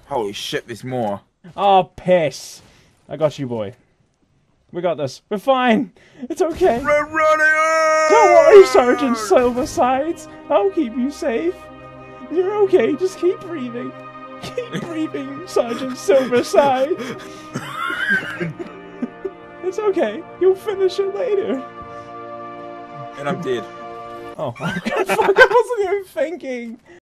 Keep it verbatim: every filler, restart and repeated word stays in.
Holy shit, there's more. Oh, piss. I got you, boy. We got this. We're fine. It's okay. We're running! Don't worry, Sergeant Silversides. I'll keep you safe. You're okay. Just keep breathing. Keep breathing, Sergeant Silversides. It's okay. You'll finish it later. And I'm dead. Oh, fuck, I wasn't even thinking.